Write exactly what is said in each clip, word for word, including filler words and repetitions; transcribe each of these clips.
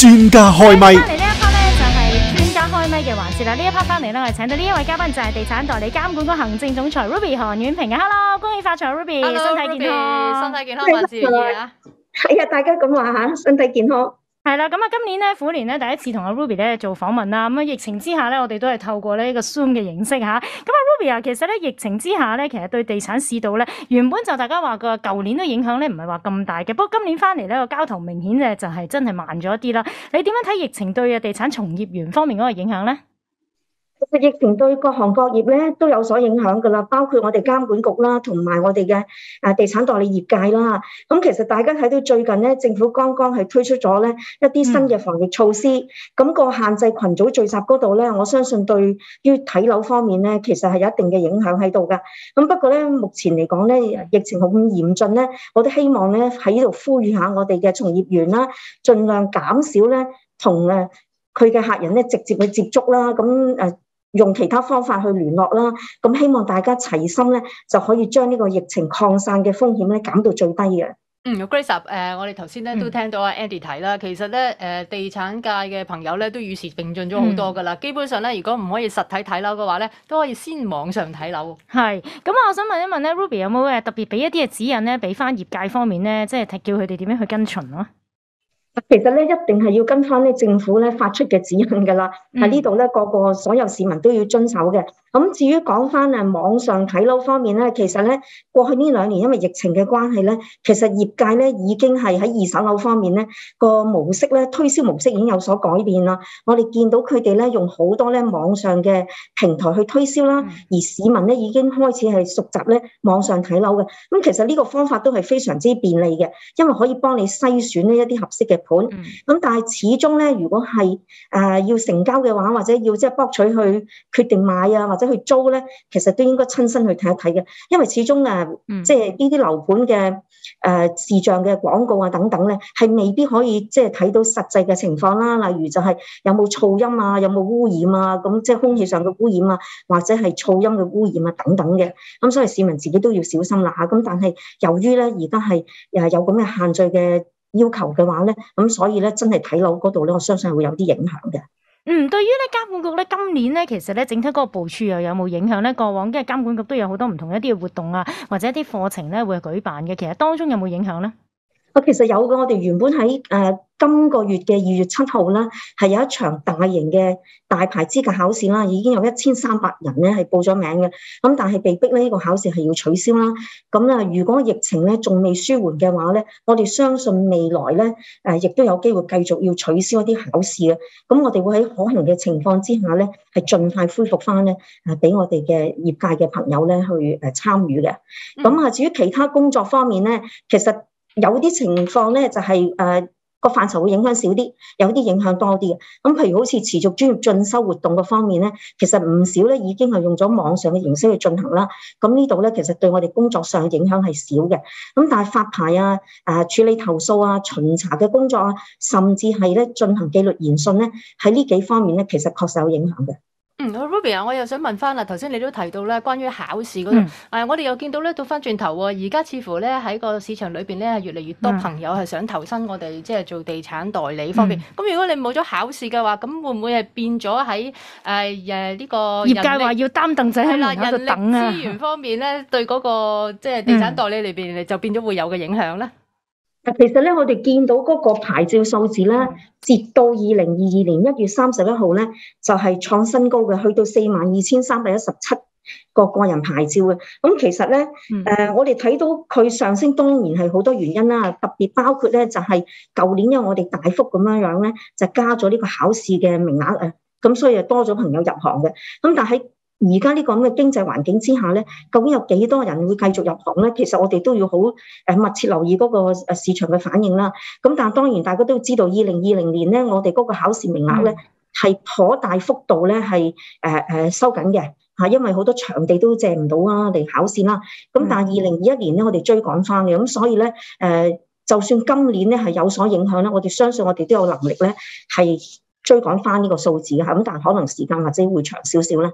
專家開咪。 翻嚟呢一 part 咧就係專家開咪嘅環節啦。呢一 part 翻嚟咧，我哋請到呢一位嘉賓就係地產代理監管局行政總裁 Ruby 韓婉萍嘅。Hello，恭喜發財 Ruby， Hello, 身體健康， 身體健康，萬事如意啊！ 係啊，大家咁話吓，身體健康。 係啦，咁啊，今年咧虎年咧第一次同阿 Ruby 咧做訪問啦。咁啊，疫情之下咧，我哋都係透過呢個 Zoom 嘅形式吓。咁啊，Ruby 啊，其實咧疫情之下咧，其實對地產市道咧，原本就大家話個舊年嘅影響咧，唔係話咁大嘅。不過今年翻嚟咧，個交投明顯嘅就係真係慢咗啲啦。你點樣睇疫情對啊地產從業員方面嗰個影響咧？ 疫情對各行各業咧都有所影響噶啦，包括我哋監管局啦，同埋我哋嘅誒地產代理業界啦。咁其實大家睇到最近咧，政府剛剛係推出咗咧一啲新嘅防疫措施，咁、嗯、個限制群組聚集嗰度咧，我相信對於睇樓方面咧，其實係有一定嘅影響喺度噶。咁不過咧，目前嚟講咧，疫情好咁嚴峻咧，我都希望咧喺呢度呼籲下我哋嘅從業員啦，盡量減少咧同誒佢嘅客人咧直接去接觸啦。咁誒。用其他方法去聯絡啦，咁希望大家齊心咧，就可以將呢個疫情擴散嘅風險咧減到最低嘅。 嗯 Grace 誒、呃，我哋頭先咧都聽到阿 Andy 提啦，其實咧誒、呃、地產界嘅朋友咧都與時並進咗好多噶啦、嗯。基本上咧，如果唔可以實體睇樓嘅話咧，都可以先網上睇樓。係，咁啊，我想問一問咧 ，Ruby 有冇誒特別俾一啲嘅指引咧，俾翻業界方面咧，即係叫佢哋點樣去跟循咯？ 其實咧，一定係要跟翻咧政府咧發出嘅指引噶啦，喺呢度咧個個所有市民都要遵守嘅。咁至於講翻誒網上睇樓方面咧，其實咧過去呢兩年因為疫情嘅關係咧，其實業界咧已經係喺二手樓方面咧個模式咧推銷模式已經有所改變啦。我哋見到佢哋咧用好多咧網上嘅平台去推銷啦，而市民咧已經開始係熟習咧網上睇樓嘅。咁其實呢個方法都係非常之便利嘅，因為可以幫你篩選呢一啲合適嘅盤。咁、嗯、但係始終咧，如果係誒、呃、要成交嘅話，或者要即係博取去決定買啊，或者去租咧，其實都應該親身去睇一睇嘅，因為始終誒、嗯、即係呢啲樓盤嘅誒視像嘅廣告啊等等咧，係未必可以即係睇到實際嘅情況啦。例如就係有冇噪音啊，有冇污染啊，咁即係空氣上嘅污染啊，或者係噪音嘅污染啊等等嘅。咁所以市民自己都要小心啦嚇。咁但係由於咧而家係誒有咁嘅限制嘅要求嘅話咧，咁所以咧真係睇樓嗰度咧，我相信係會有啲影響嘅。 嗯，對於咧監管局咧今年咧，其實咧整體嗰個部署又有冇影響咧？過往嘅監管局都有好多唔同一啲嘅活動啊，或者一啲課程咧會舉辦嘅，其實當中有冇影響咧？ 啊，其實有嘅，我哋原本喺誒、呃、今個月嘅二月七號啦，係有一場大型嘅大牌資格考試啦，已經有一千三百人咧係報咗名嘅，咁但係被逼咧呢個考試係要取消啦。咁啊，如果疫情咧仲未舒緩嘅話咧，我哋相信未來咧誒亦都有機會繼續要取消一啲考試嘅。咁我哋會喺可行嘅情況之下咧，係盡快恢復翻咧誒俾我哋嘅業界嘅朋友咧去誒參與嘅。咁啊，至於其他工作方面咧，其實有啲情況咧就係誒個範疇會影響少啲，有啲影響多啲嘅。咁譬如好似持續專業進修活動嘅方面咧，其實唔少咧已經係用咗網上嘅形式去進行啦。咁呢度咧其實對我哋工作上嘅影響係少嘅。咁但係發牌啊、誒處理投訴啊、巡查嘅工作啊，甚至係咧進行紀律研訊咧，喺呢幾方面咧其實確實有影響嘅。 嗯 ，Ruby 啊，我又想問翻啦，頭先你都提到咧，關於考試嗰度，誒、嗯，我哋又見到咧，倒翻轉頭喎，而家似乎咧喺個市場裏邊咧，越嚟越多朋友係想投身我哋即係做地產代理方面。咁、嗯、如果你冇咗考試嘅話，咁會唔會係變咗喺誒誒呢個業界話要擔凳仔喺門口度等啊？ 人力資源方面咧，對嗰、那個即係、就是、地產代理裏邊就變咗會有嘅影響咧？ 其實咧，我哋見到嗰個牌照數字咧，截到二零二二年一月三十一號咧，就係、是、創新高嘅，去到四萬二千三百一十七個個人牌照嘅。咁其實咧，誒、嗯呃，我哋睇到佢上升，當然係好多原因啦。特別包括咧，就係舊年因為我哋大幅咁樣樣咧，就加咗呢個考試嘅名額啊，咁所以就多咗朋友入行嘅。咁但係而家呢個咁嘅經濟環境之下咧，究竟有幾多人會繼續入行咧？其實我哋都要好誒密切留意嗰個誒市場嘅反應啦。咁但係當然大家都知道，二零二零年咧，我哋嗰個考試名額咧係頗大幅度咧係誒誒收緊嘅嚇，因為好多場地都借唔到啊嚟考試啦。咁但係二零二一年咧，我哋追趕翻嘅，咁所以咧誒，就算今年咧係有所影響咧，我哋相信我哋都有能力咧係追趕翻呢個數字嘅嚇。咁但係可能時間或者會長少少咧。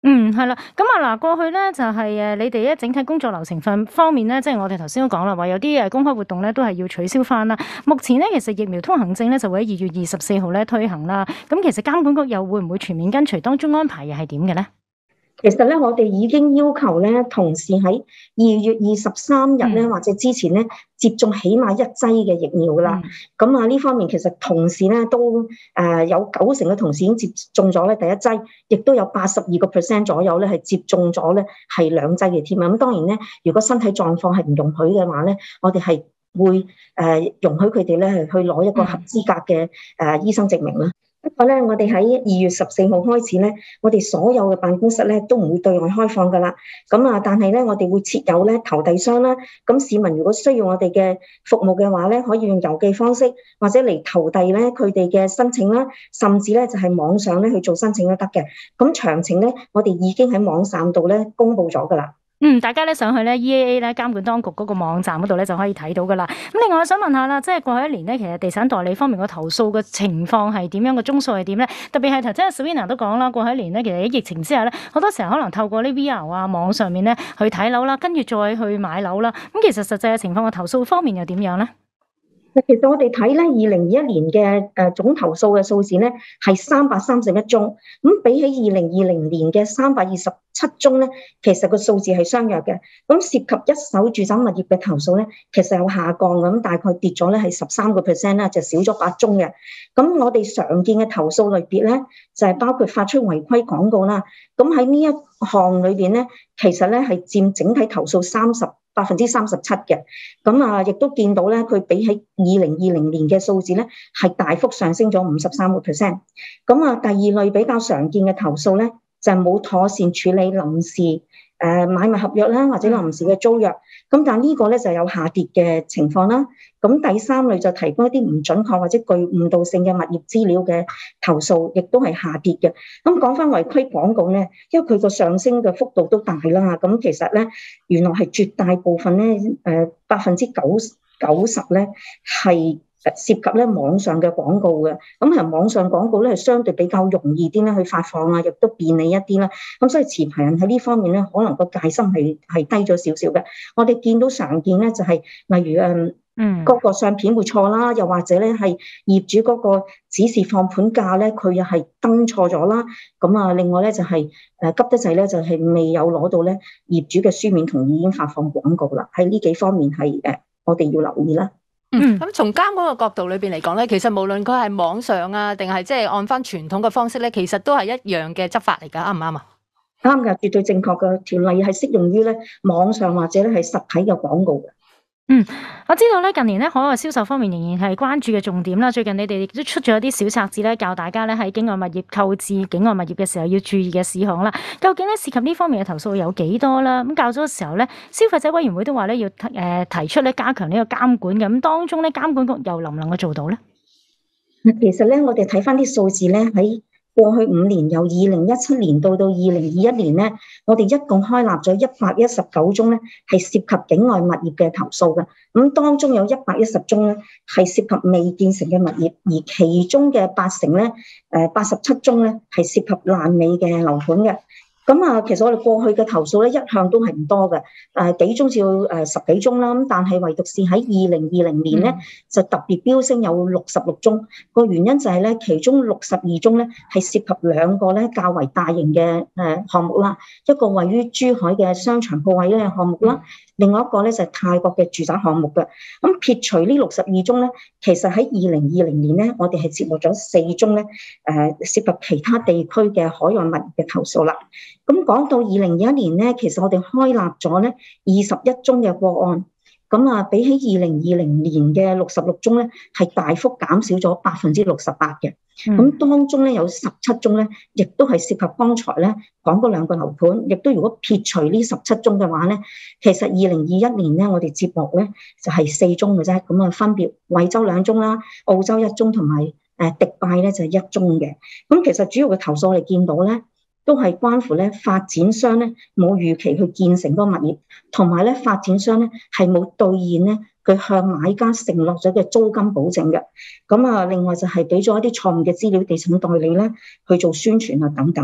嗯，係啦，咁啊嗱，過去咧就係誒你哋咧整體工作流程方方面咧，即係我哋頭先都講啦，話有啲誒公開活動咧都係要取消翻啦。目前咧其實疫苗通行證咧就會喺二月二十四號咧推行啦。咁其實監管局又會唔會全面跟隨當中安排又係點嘅咧？ 其實咧，我哋已經要求咧，同事喺二月二十三日咧，或者之前咧，接種起碼一劑嘅疫苗啦。咁啊、嗯，呢方面其實同事咧都誒、呃、有九成嘅同事已經接種咗咧第一劑，亦都有八十二個 percent 左右咧係接種咗咧係兩劑嘅添啊。咁當然咧，如果身體狀況係唔容許嘅話咧，我哋係會誒、呃、容許佢哋咧係去攞一個合資格嘅誒、呃、醫生證明啦。不過咧，我哋喺二月十四號開始咧，我哋所有嘅辦公室咧都唔會對外開放噶啦。咁啊，但係咧，我哋會設有咧投遞箱啦。咁市民如果需要我哋嘅服務嘅話咧，可以用郵寄方式或者嚟投遞咧佢哋嘅申請啦，甚至咧就係網上咧去做申請都得嘅。咁詳情咧，我哋已經喺網站度咧公布咗噶啦。 嗯，大家咧上去咧 E A A 咧監管當局嗰個網站嗰度咧就可以睇到噶啦。咁另外我想問下啦，即係過去一年咧，其實地產代理方面個投訴嘅情況係點樣，個宗數係點咧？特別係頭先阿 Selina 都講啦，過去一年咧，其實喺疫情之下咧，好多時候可能透過呢 V R 啊網上面咧去睇樓啦，跟住再去買樓啦。咁其實實際嘅情況個投訴方面又點樣咧？ 其實我哋睇咧，二零二一年嘅誒總投訴嘅數字咧係三百三十一宗，咁比起二零二零年嘅三百二十七宗咧，其實個數字係相若嘅。咁涉及一手住宅物業嘅投訴咧，其實有下降咁，大概跌咗咧係十三個 percent 啦，就少咗八宗嘅。咁我哋常見嘅投訴類別咧，就係包括發出違規廣告啦。咁喺呢一項裏邊咧，其實咧係佔整體投訴三十百分之三十七嘅。咁啊，亦都見到咧，佢比起二零二零年嘅數字咧，係大幅上升咗五十三個 percent。咁啊，第二類比較常見嘅投訴咧，就係冇妥善處理臨時誒買賣合約啦，或者臨時嘅租約。咁但係呢個咧就有下跌嘅情況啦。咁第三類就提供一啲唔準確或者具誤導性嘅物業資料嘅投訴，亦都係下跌嘅。咁講翻違規廣告咧，因為佢個上升嘅幅度都大啦。咁其實咧，原來係絕大部分咧，誒百分之九九十咧係涉及咧網上嘅廣告嘅。咁其實網上廣告咧係相對比較容易啲咧去發放啊，亦都便利一啲啦。咁所以持牌人喺呢方面咧，可能個戒心係係低咗少少嘅。我哋見到常見咧就係、是、例如誒。嗯，嗰個相片會錯啦，又或者咧係業主嗰個指示放盤價咧，佢又係登錯咗啦。咁啊，另外咧就係誒急得滯咧，就係未有攞到咧業主嘅書面同意已經發放廣告啦。喺呢幾方面係誒，我哋要留意啦。 嗯，咁從監管嘅角度裏邊嚟講咧，其實無論佢係網上啊，定係即係按翻傳統嘅方式咧，其實都係一樣嘅執法嚟㗎，啱唔啱啊？ 啱㗎，絕對正確嘅條例係適用於咧網上或者咧係實體嘅廣告嘅。 嗯，我知道咧，近年咧海外銷售方面仍然係關注嘅重點啦。最近你哋亦都出咗一啲小冊子咧，教大家咧喺境外物業購置境外物業嘅時候要注意嘅事項啦。究竟咧涉及呢方面嘅投訴有幾多啦？咁較早嘅時候咧，消費者委員會都話咧要誒提出咧加強呢個監管嘅。咁當中咧監管局又能唔能夠做到咧？ 其實咧，我哋睇翻啲數字咧喺。過去五年，由二零一七年到到二零二一年咧，我哋一共開立咗一百一十九宗咧，係涉及境外物業嘅投訴嘅。咁當中有一百一十宗咧，係涉及未建成嘅物業，而其中嘅八成咧，誒八十七宗咧，係涉及爛尾嘅樓盤嘅。咁啊，其實我哋過去嘅投訴咧，一向都係唔多嘅，誒幾宗至到誒十幾宗啦。咁但係唯獨是喺二零二零年咧，嗯、就特別飆升有六十六宗。個原因就係咧，其中六十二宗咧係涉及兩個咧較為大型嘅誒項目啦，一個位於珠海嘅商場鋪位嘅項目啦，嗯、另外一個咧就係泰國嘅住宅項目嘅。咁撇除呢六十二宗咧，其實喺二零二零年咧，我哋係接獲咗四宗咧誒涉及其他地區嘅海外物業嘅投訴啦。咁講到二零二一年咧，其實我哋開立咗咧二十一宗嘅個案，咁啊比起二零二零年嘅六十六宗咧，係大幅減少咗百分之六十八嘅。咁、嗯、當中咧有十七宗咧，亦都係涉及剛才咧講嗰兩個樓盤，亦都如果撇除呢十七宗嘅話咧，其實二零二一年咧我哋接獲咧就係四宗嘅啫。咁啊分別惠州兩宗啦，澳洲一宗同埋誒迪拜咧就係一宗嘅。咁其實主要嘅投訴我哋見到咧，都係關乎咧發展商咧冇預期去建成嗰個物業，同埋咧發展商咧係冇兌現咧佢向買家承諾咗嘅租金保證嘅。咁啊，另外就係俾咗一啲錯誤嘅資料，地產代理咧去做宣傳啊等等嘅。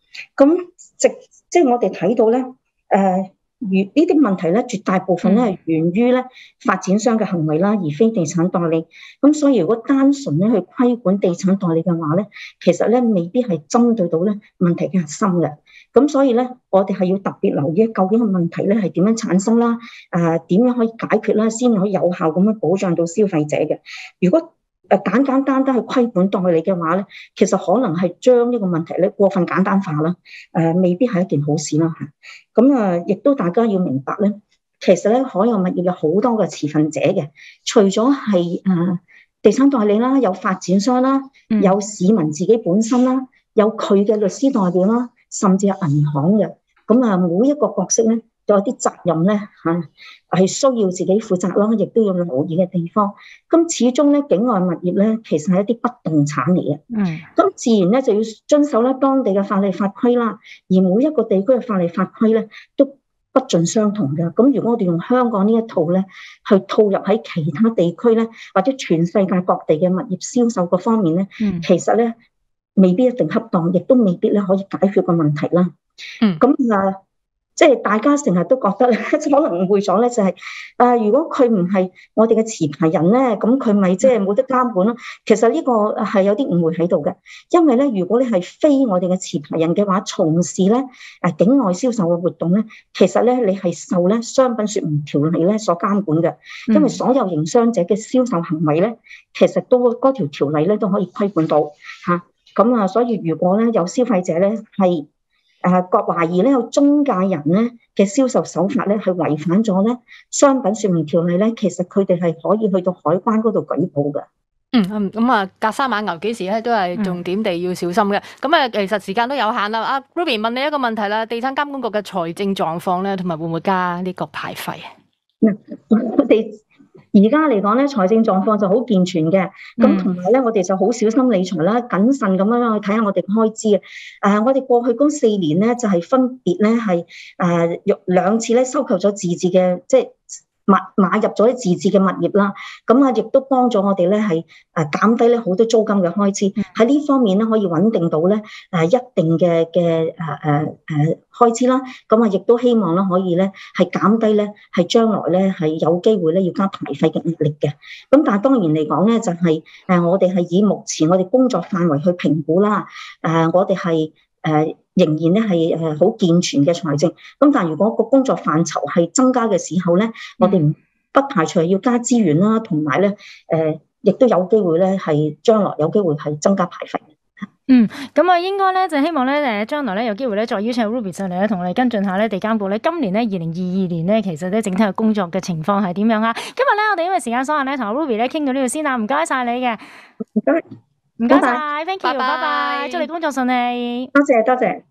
咁即即係我哋睇到咧，誒、呃。如呢啲問題咧，絕大部分咧係源於咧發展商嘅行為啦，而非地產代理。咁所以如果單純咧去規管地產代理嘅話咧，其實咧未必係針對到咧問題嘅核心嘅。咁所以咧，我哋係要特別留意究竟個問題咧係點樣產生啦，誒、呃、點樣可以解決啦，先可以有效咁樣保障到消費者嘅。如果誒簡簡單單去規管代理嘅話咧，其實可能係將呢個問題咧過分簡單化啦，誒、呃、未必係一件好事啦嚇。咁啊，亦都大家要明白咧，其實咧海外物業有好多嘅持份者嘅，除咗係誒地產代理啦，有發展商啦，有市民自己本身啦，有佢嘅律師代表啦，甚至係銀行嘅。咁啊，每一個角色咧都有啲責任咧嚇，係需要自己負責啦，亦都要留意嘅地方。咁始終咧境外物業咧，其實係一啲不動產嚟嘅。嗯。咁自然咧就要遵守咧當地嘅法例法規啦。而每一個地區嘅法例法規咧都不盡相同嘅。咁如果我哋用香港呢一套咧，去套入喺其他地區咧，或者全世界各地嘅物業銷售嗰方面咧，嗯、其實咧未必一定恰當，亦都未必咧可以解決個問題啦。嗯。咁啊。即係大家成日都覺得咧，可能誤會咗咧，就係誒，如果佢唔係我哋嘅持牌人咧，咁佢咪即係冇得監管咯。其實呢個係有啲誤會喺度嘅，因為咧，如果你係非我哋嘅持牌人嘅話，從事咧誒境外銷售嘅活動咧，其實咧你係受咧商品說明條例咧所監管嘅，因為所有營商者嘅銷售行為咧，其實都嗰條條例咧都可以規管到嚇。咁啊，所以如果咧有消費者咧係，誒，各懷疑咧有中介人咧嘅銷售手法咧係違反咗咧商品說明條例咧，其實佢哋係可以去到海關嗰度舉報嘅。 嗯，咁啊，隔山買牛幾時咧都係重點地要小心嘅。咁啊、嗯，其實時間都有限啦。阿 Ruby 問你一個問題啦，地產監管局嘅財政狀況咧，同埋會唔會加呢個牌費啊？ 嗱，我哋而家嚟講咧，財政狀況就好健全嘅，咁同埋咧，我哋就好小心理財啦，謹慎咁樣去睇下我哋嘅開支啊。誒、呃，我哋過去嗰四年咧，就係、是、分別咧係誒用兩次咧收購咗自治嘅，即係買買入咗啲自治嘅物業啦。咁啊，亦都幫咗我哋咧係誒減低咧好多租金嘅開支。喺呢方面咧，可以穩定到咧誒一定嘅嘅誒誒誒開支啦。咁啊，亦都希望咧可以咧係減低咧係將來咧係有機會咧要加牌費嘅壓力嘅。咁但係當然嚟講咧，就係誒我哋係以目前我哋工作範圍去評估啦。誒，我哋係誒仍然咧係誒好健全嘅財政。咁但係如果個工作範疇係增加嘅時候咧，我哋唔不排除要加資源啦，同埋咧誒亦都有機會咧係將來有機會係增加牌費。 嗯，咁啊，應該咧就希望咧誒，將來咧有機會咧再邀請 Ruby 上嚟咧，同我哋跟進下咧地監局咧今年咧二零二二年咧，其實咧整體嘅工作嘅情況係點樣啊？今日咧我哋因為時間所限咧，同阿 Ruby 咧傾到呢度先啦，唔該晒你嘅，唔該，唔該晒 ，thank you，拜拜，祝你工作順利， 多謝多謝。